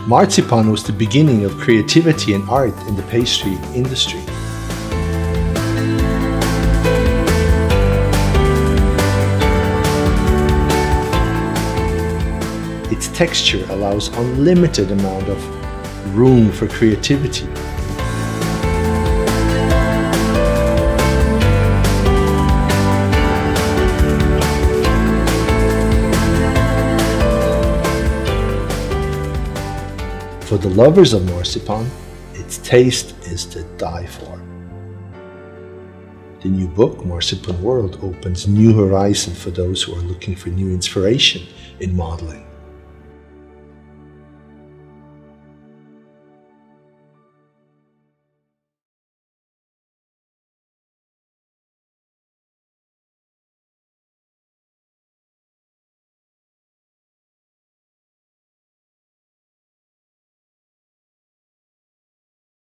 Marzipan was the beginning of creativity and art in the pastry industry. Its texture allows unlimited amount of room for creativity. For the lovers of marzipan, its taste is to die for. The new book, Marzipan World, opens new horizons for those who are looking for new inspiration in modeling.